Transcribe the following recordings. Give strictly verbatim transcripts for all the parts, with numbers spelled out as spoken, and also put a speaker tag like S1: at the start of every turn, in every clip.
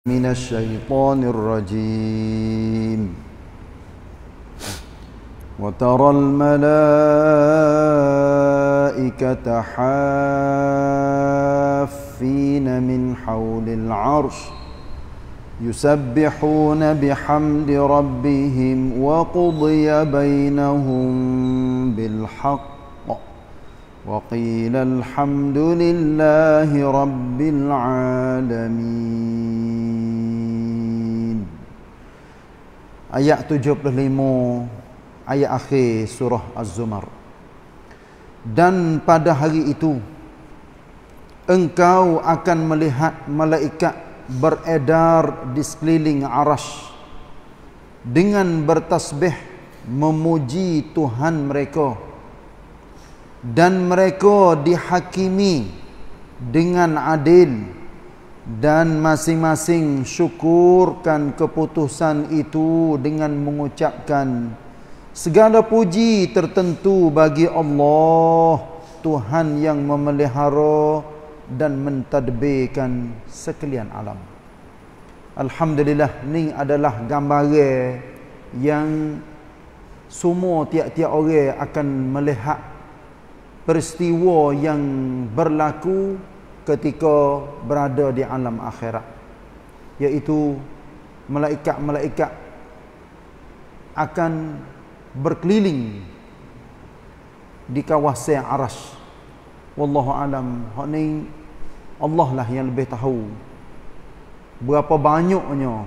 S1: من الشيطان الرجيم وترى الملائكة حافين من حول العرش يسبحون بحمد ربهم وقضي بينهم بالحق وقيل الحمد لله رب العالمين. Ayat tujuh puluh lima, ayat akhir surah Az-Zumar. Dan pada hari itu engkau akan melihat malaikat beredar di sekeliling arasy dengan bertasbih memuji Tuhan mereka, dan mereka dihakimi dengan adil, dan masing-masing syukurkan keputusan itu dengan mengucapkan segala puji tertentu bagi Allah, Tuhan yang memelihara dan mentadbirkan sekalian alam. Alhamdulillah, ni adalah gambaran yang semua tiap-tiap orang akan melihat peristiwa yang berlaku ketika berada di alam akhirat, iaitu malaikat-malaikat akan berkeliling di kawasan arasy. Wallahu alam, hak ni Allah lah yang lebih tahu berapa banyaknya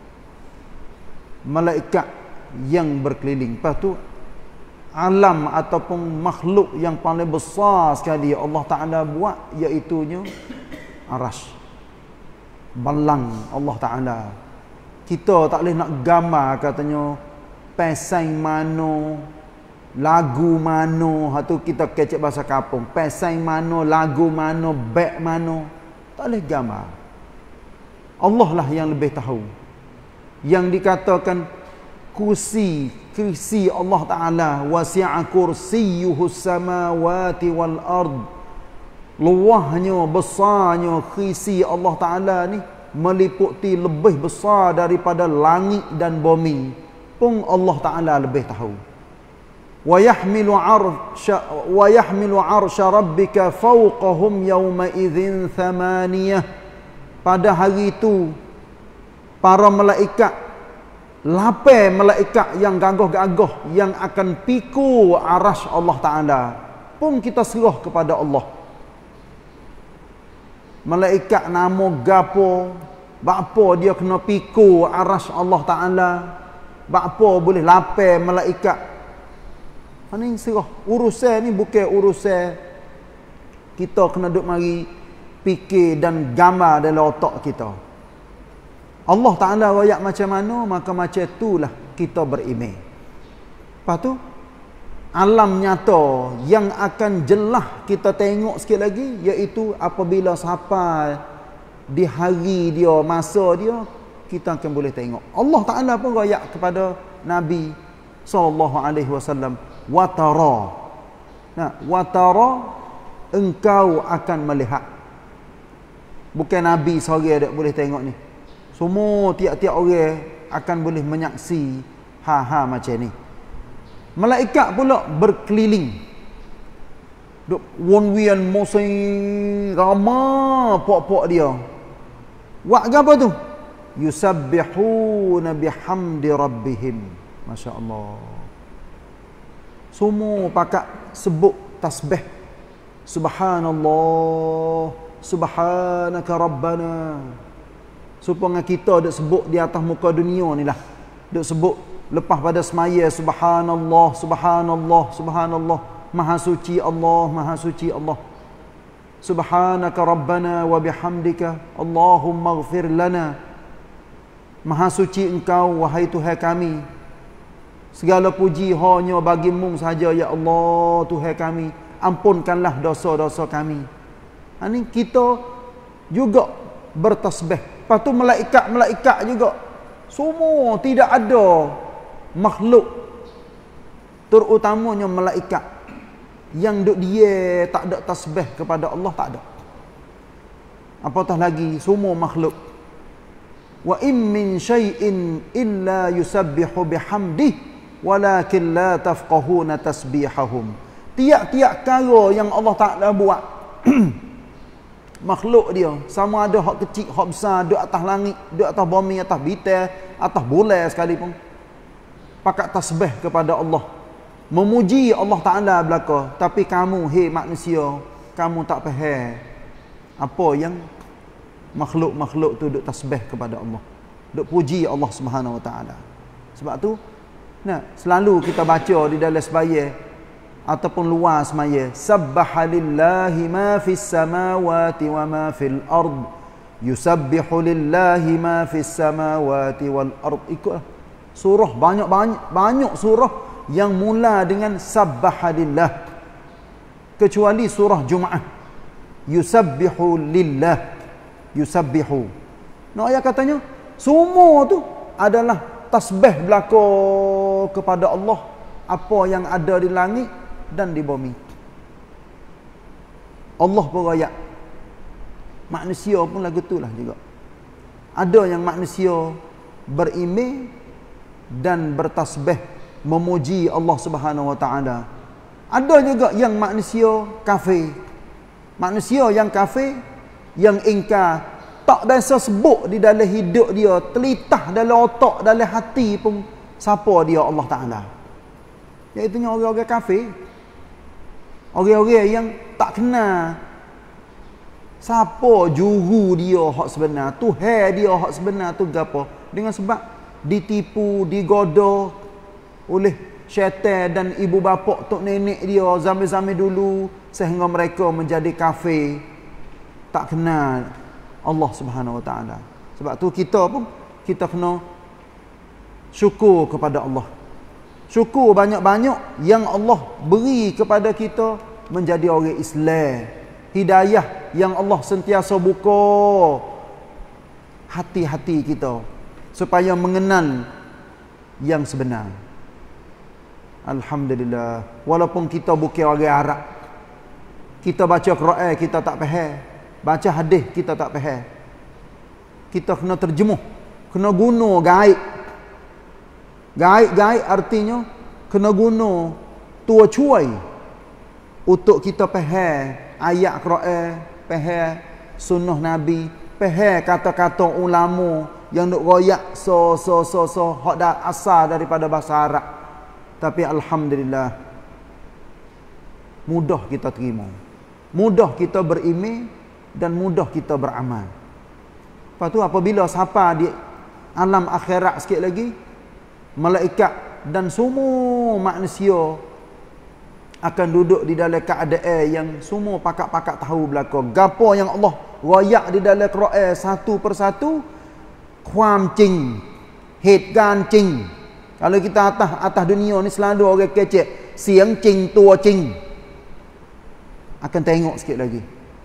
S1: malaikat yang berkeliling. Lepas tu alam ataupun makhluk yang paling besar sekali Allah Ta'ala buat, iaitunya arasy, balang Allah Ta'ala. Kita tak boleh nak gambar katanya pesai mano, lagu mano, hatu kita kecek bahasa kampung, pesai mano, lagu mano, beg mano, tak boleh gambar. Allah lah yang lebih tahu. Yang dikatakan kursi kursi Allah Ta'ala, wasi'a kursiyyuhus samawati wal ard, luahnya, besarnya kursi Allah Ta'ala ni meliputi lebih besar daripada langit dan bumi pun Allah Ta'ala lebih tahu. Wa yahmilu 'arsha wa yahmilu 'arsha rabbika fawqahum yawma idzin thamaniyah. Pada hari itu para malaikat, lapai malaikat yang gagah-gagah yang akan pikul arasy Allah Ta'ala pun kita serah kepada Allah. Malaikat nama gapo, bapa dia kena pikul arasy Allah Ta'ala, bapa boleh lapai malaikat. Ini serah. Urusan ni bukan urusan kita kena duk mari fikir dan gambar dalam otak kita. Allah Ta'ala royak macam mana, maka macam itulah kita beriman. Lepas tu alam nyata yang akan jelas kita tengok sikit lagi, iaitu apabila sampai di hari dia, masa dia, kita akan boleh tengok. Allah Ta'ala pun royak kepada Nabi sallallahu alaihi wasallam, wa tara. Nah, wa tara, engkau akan melihat. Bukan Nabi seorang dak boleh tengok ni. Semua tiap-tiap orang akan boleh menyaksi ha-ha macam ni. Malaikat pula berkeliling. Duk won-wian mosing ramai pok-pok dia. Buat apa tu? Yusabbihuna bihamdi rabbihim. Masya-Allah. Semua pakat sebut tasbih. Subhanallah, subhanaka rabbana. Supaya kita duk sebut di atas muka dunia ni lah. Duk sebut lepas pada semaya, subhanallah, subhanallah, subhanallah. Maha suci Allah, maha suci Allah. Subhanaka rabbana wa bihamdika Allahumma ighfir lana. Maha suci engkau, wahai Tuhan kami. Segala puji hanya bagimu sahaja, ya Allah, Tuhan kami. Ampunkanlah dosa-dosa kami. Ini kita juga bertasbih. Lepas tu malaikat-malaikat juga. Semua, tidak ada makhluk, terutamanya malaikat, yang duk dia tak ada tasbih kepada Allah, tak ada. Apatah lagi semua makhluk. wa in min syai'in illa yusabbihu bihamdih walakin la tafqahuna tasbihahum. Tiap-tiap perkara yang Allah Taala buat makhluk dia, sama ada hak kecil hak besar, duk atas langit, duk atas bumi, atas bintang, atas bulan sekalipun, pakat tasbih kepada Allah, memuji Allah Taala belaka. Tapi kamu, hei manusia, kamu tak faham apa yang makhluk-makhluk tu duk tasbih kepada Allah, duk puji Allah Subhanahu Wa Taala. Sebab tu nah, selalu kita baca di dalam sembahyang ataupun luar sembahyang, sabbaha lillahi ma fis samawati wa ma fil ard, yusabbihu lillahi ma fis samawati wal ard. Ikut surah, banyak-banyak banyak surah yang mula dengan sabbaha lillah, kecuali surah Jumaah, yusabbihu lillah, yusabbihu. Nah, ayat katanya semua tu adalah tasbih belaka kepada Allah, apa yang ada di langit dan di bumi. Allah pun rakyat, manusia pun lagu itulah juga. Ada yang manusia berimej dan bertasbih memuji Allah Subhanahu Wa Taala. Ada juga yang manusia kafir. Manusia yang kafir, yang ingkar, tak biasa sebut di dalam hidup dia, telitah dalam otak, dalam hati pun siapa dia Allah Taala. Iaitu orang-orang kafir. Orang-orang yang tak kenal siapa juru dia hak sebenar, Tuhan dia hak sebenar tu gapo, dengan sebab ditipu, digoda oleh syaitan dan ibu bapa tok nenek dia zaman-zaman dulu, sehingga mereka menjadi kafir, tak kenal Allah Subhanahu Wa Taala. Sebab tu kita pun kita kena syukur kepada Allah. Syukur banyak-banyak yang Allah beri kepada kita menjadi orang Islam. Hidayah yang Allah sentiasa buka hati-hati kita supaya mengenal yang sebenar. Alhamdulillah. Walaupun kita bukan orang Arab, kita baca Quran kita tak faham, baca hadis kita tak faham, kita kena terjemuh, kena guna gaib. Gaib-gaib artinya kena guna tua cuai untuk kita faham ayat Quran, faham sunnah Nabi, faham kata-kata ulama yang duk royak so so so so hak dah asal daripada bahasa Arab. Tapi alhamdulillah mudah kita terima, mudah kita berimej dan mudah kita beramal. Lepas tu apabila siapa di alam akhirat sikit lagi, malaikat dan semua manusia akan duduk di dalam keadaan yang semua pakak-pakak tahu belaka. Gapo yang Allah royak di dalam Quran satu persatu, kuam cing, head gan cing. Kalau kita atas atas dunia ni selalu orang kecek, siang cing, tua cing. Akan tengok sikit lagi.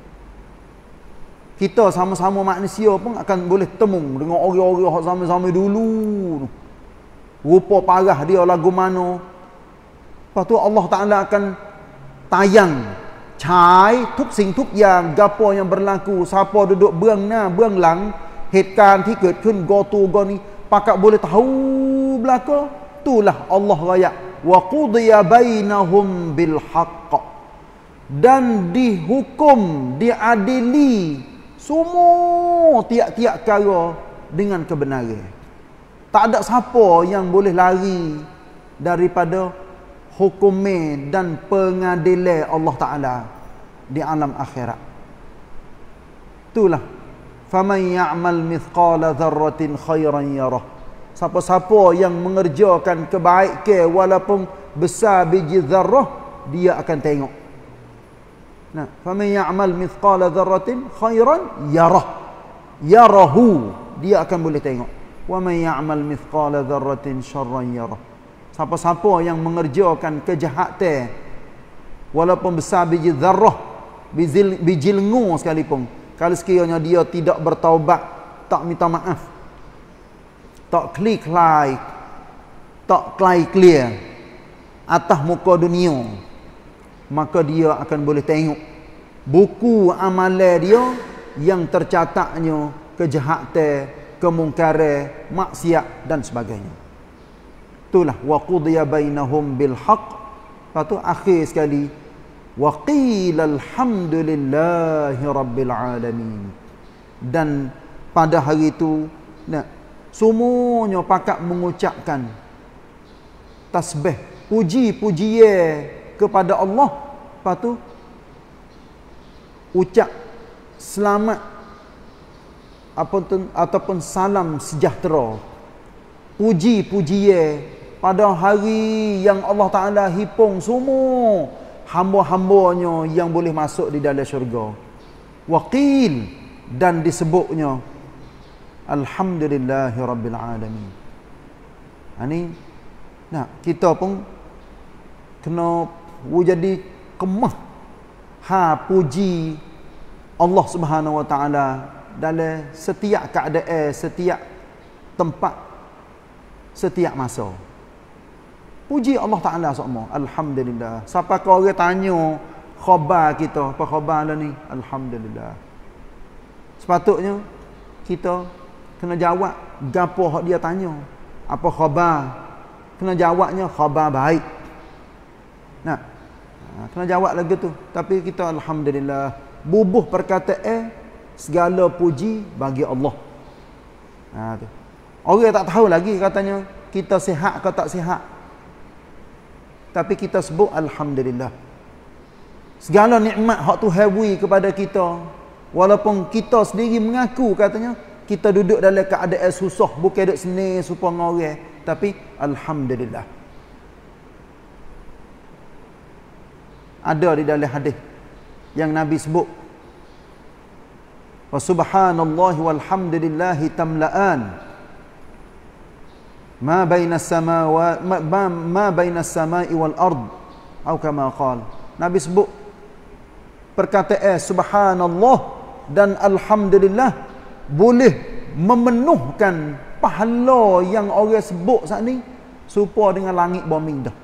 S1: Kita sama-sama manusia pun akan boleh temu dengan orang-orang yang sama-sama dulu. Rupa parah dia lagu mana. Lepas tu Allah Ta'ala akan tayang caiทุกสิ่งทุกอย่าง gapo yang berlaku, siapa duduk berang na berang lang, เหตุการณ์ที่เกิดขึ้น go to go ni pakak boleh tahu belaka. Itulah Allah raya wa qudiya bainahum bil haqq, dan dihukum, diadili semua tiap-tiap perkara dengan kebenaran. Tak ada siapa yang boleh lari daripada hukum dan pengadilan Allah Ta'ala di alam akhirat. Itulah faman ya'mal mithqala dzarratin khairan yarah. Siapa-siapa yang mengerjakan kebaikan walaupun besar biji zarrah, dia akan tengok. Nah, faman ya'mal mithqala dzarratin khairan yarah. Yarahu, dia akan boleh tengok. Wa man ya'mal mithqala dzarratin syarran yarah. Siapa-siapa yang mengerjakan kejahatan walaupun besar biji zarrah, biji biji lengur sekalipun, kalau sekiranya dia tidak bertaubat, tak minta maaf, tak klik like, tak klai clear atas muka dunia, maka dia akan boleh tengok buku amalan dia yang tercatatnya kejahatan kemungkaran, maksiat dan sebagainya. Itulah wa qudiya bainahum bil haqq. Lepas tu akhir sekali wa qila alhamdulillahi rabbil alamin. Dan pada hari itu nah, semuanya pakat mengucapkan tasbih, puji-pujian kepada Allah. Lepas tu ucap selamat ataupun, ataupun salam sejahtera, puji-pujian pada hari yang Allah Ta'ala hipung semua hamba-hambanya yang boleh masuk di dalam syurga. Waqil, dan disebutnya alhamdulillahi rabbil alamin. Ini nah, kita pun kena jadi kemah ha puji Allah Subhanahu wa taala dalam setiap keadaan, setiap tempat, setiap masa. Puji Allah Taala semua. Alhamdulillah. Siapa kau orang tanya khabar kita, apa khabar lah ni? Alhamdulillah. Sepatutnya kita kena jawab gapo hak dia tanya. Apa khabar? Kena jawabnya khabar baik. Nah, kena jawab lagi tu. Tapi kita alhamdulillah, bubuh perkataan segala puji bagi Allah. Ha tu. Orang tak tahu lagi katanya kita sihat ke tak sihat. Tapi kita sebut alhamdulillah. Segala nikmat hak Tuhan beri kepada kita, walaupun kita sendiri mengaku katanya kita duduk dalam keadaan susah, bukan duduk seni supaya orang, tapi alhamdulillah. Ada di dalam hadis yang Nabi sebut, wa subhanallahi walhamdulillahi tamla'an ma bainas samawati ma, ma bainas samai wal ard, atau kama qala. Nabi sebut perkataan subhanallah dan alhamdulillah boleh memenuhkan pahala yang orang sebut saat ni serupa dengan langit bumi dah.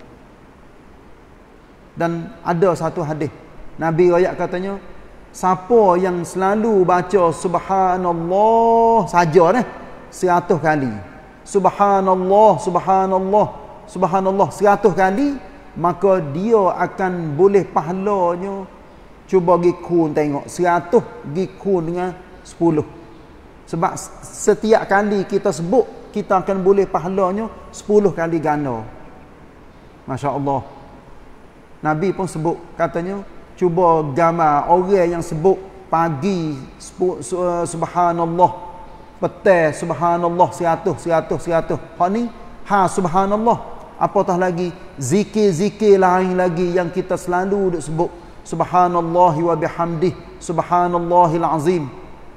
S1: Dan ada satu hadis Nabi riwayat katanya, siapa yang selalu baca subhanallah saja dah seratus kali, subhanallah subhanallah subhanallah seratus kali, maka dia akan boleh pahalanya, cuba pergi kun tengok, seratus pergi kun dengan sepuluh. Sebab setiap kali kita sebut, kita akan boleh pahalanya sepuluh kali ganda. Masya Allah. Nabi pun sebut, katanya, cuba gambar orang yang sebut pagi subhanallah, petang subhanallah seratus, seratus, seratus. Hak ni, ha subhanallah. Apatah lagi, zikir-zikir lain lagi yang kita selalu duk sebut. Subhanallahi wa bihamdih, subhanallahil azim.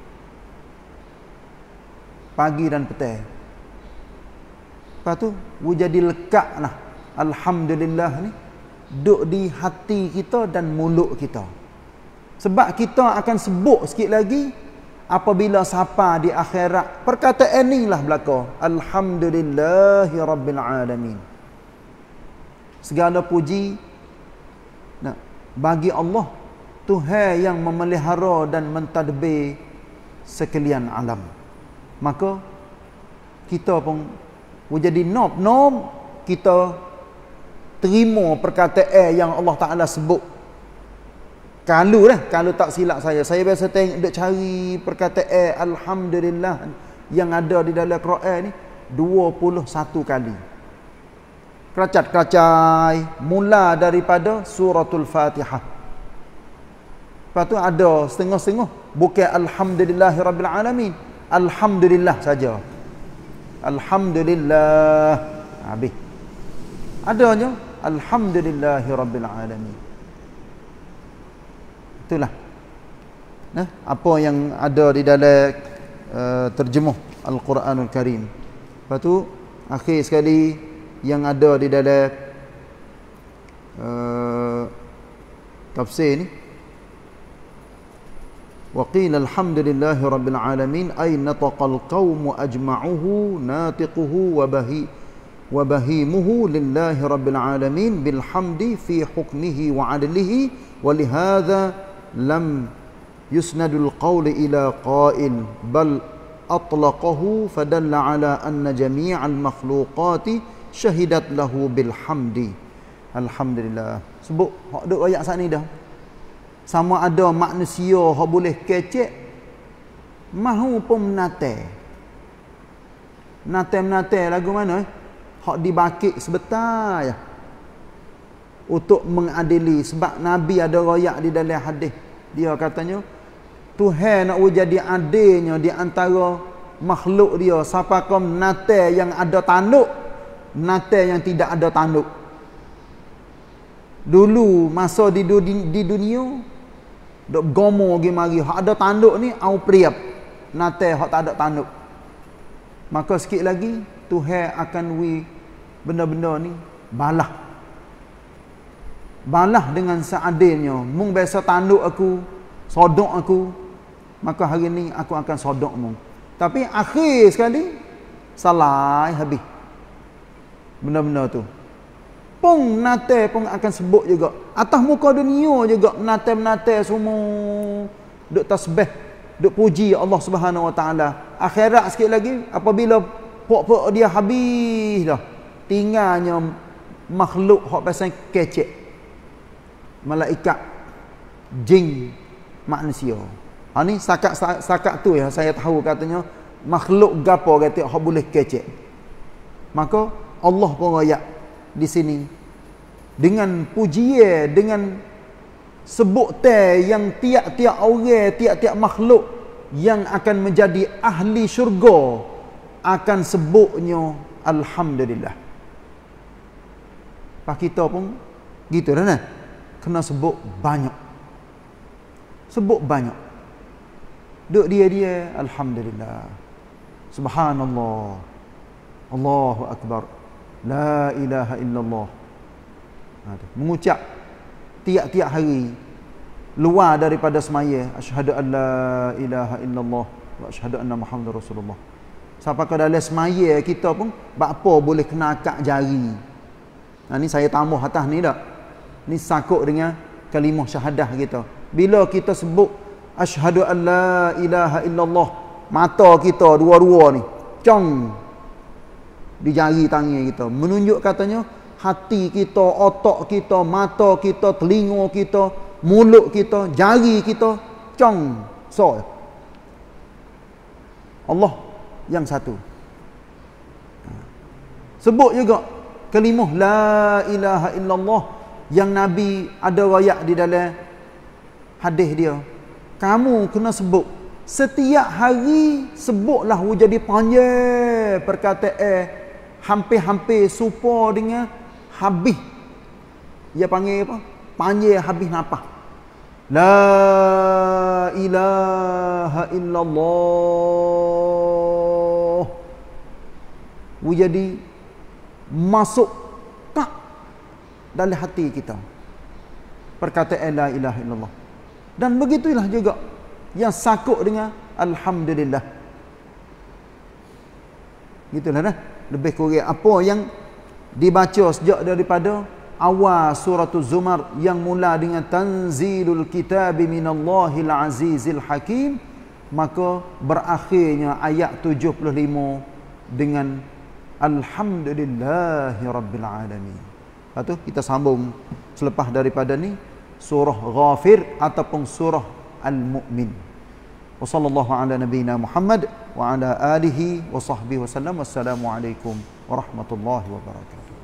S1: Pagi dan petang. Lepas tu, jadi lekat lah. Alhamdulillah ni. Duk di hati kita dan mulut kita. Sebab kita akan sebut sikit lagi apabila sapa di akhirat. Perkataan inilah belaka. Alhamdulillahi rabbil alamin. Segala puji nah, bagi Allah, Tuhan yang memelihara dan mentadbir sekalian alam. Maka kita pun jadi nom-nom kita terima perkataan yang Allah Ta'ala sebut. Kalau dah, kalau tak silap saya, saya biasa tengok duk cari perkataan alhamdulillah yang ada di dalam Quran ni dua puluh satu kali. Keracat-keracai mula daripada suratul Fatihah. Lepas tu ada setengah-setengah bukan alhamdulillahirabbil alamin, alhamdulillah saja. Alhamdulillah. Habis. Adanya alhamdulillahirabbil alamin. Itulah. Nah, apa yang ada di dalam uh, terjemuh Al-Quranul Karim. Lepas tu akhir sekali yang ada di dalam uh, tafsir ni, wa qila alhamdulillahi rabbil alamin ay nataqal qaum ajma'uhu natiquhu wa bahi wa bahimuhu lillahi rabbil alamin bil hamdi fi hukmihi wa adlihi wa lihadza lam yusnadul qawl ila qail bal atlaqahu fadalla ala anna jami'al makhluqati syahidat lahu bilhamdi. Alhamdulillah. Sebut hak duk ayat sat ni dah. Sama ada manusia hak boleh kecek mahu pun menate. Menate-menate lagu mana? Hak dibakik sebentar ya. Untuk mengadili, sebab Nabi ada royak di dalam hadis. Dia katanya Tuhan nak jadi adilnya di antara makhluk dia. Siapa kau menate yang ada tanduk, menate yang tidak ada tanduk. Dulu masa di, di, di dunia dok gomo gi mari hak ada tanduk ni au priap. Nate hak tak ada tanduk. Maka sikit lagi Tuhan akan wi benda-benda ni balah. Balah dengan seadilnya. Mung biasa tanduk aku, sodok aku, maka hari ni aku akan sodok mung. Tapi akhir sekali salah habis. Benda-benda tu. Pung nate pun akan sebut juga. Atas muka dunia juga menate-menate semua duk tasbih, duk puji Allah Subhanahu Wa Taala. Akhirat sikit lagi apabila pok-pok dia habis dah, tinggalnya makhluk hak pasal kecek. Malaikat, jin, manusia. Ha ni sakat sakat tu ya saya tahu katanya makhluk gapo kata hak boleh kecek. Maka Allah pun royak di sini dengan pujian, dengan sebut te yang tiap-tiap orang, tiap-tiap makhluk yang akan menjadi ahli syurga akan sebutnya alhamdulillah. Pak kita pun gitu dah nah. Kena sebut banyak. Sebut banyak. Duk dia-dia alhamdulillah. Subhanallah. Allahu akbar. La ilaha illallah. Mengucap tiap-tiap hari luar daripada semaya, asyhadu an la ilaha illallah wa asyhadu anna muhammadar rasulullah. Sampai ke dalam semaya kita pun apa boleh kena akak jari. Nah ni saya tambah atas ni dak. Ni sakut dengan kalimah syahadah kita. Bila kita sebut asyhadu an la ilaha illallah, mata kita dua-dua ni cong di jari tangan kita, menunjuk katanya hati kita, otak kita, mata kita, telinga kita, mulut kita, jari kita cong so Allah yang satu. Sebut juga kalimah la ilaha illallah yang Nabi ada royak di dalam hadis dia. Kamu kena sebut setiap hari, sebutlah jadi panjang perkataan hampir-hampir serupa dengan habis. Dia panggil apa? Panjang habis napas. La ilaha illallah. Jadi masuk dalam hati kita perkataan la ilaha illallah. Dan begitulah juga yang sakut dengan alhamdulillah. Gitulah dah. Lebih kurang apa yang dibaca sejak daripada awal surah Az-Zumar yang mula dengan tanzilul kitabi minallahil azizil hakim, maka berakhirnya ayat tujuh puluh lima dengan alhamdulillahi rabbil alamin. Lepas tu kita sambung selepas daripada ni surah Ghafir ataupun surah Al-Mu'min. Wa sallallahu ala nabiyyina Muhammad wa ala alihi wa sahbihi wasallam. Wassalamualaikum warahmatullahi wabarakatuh.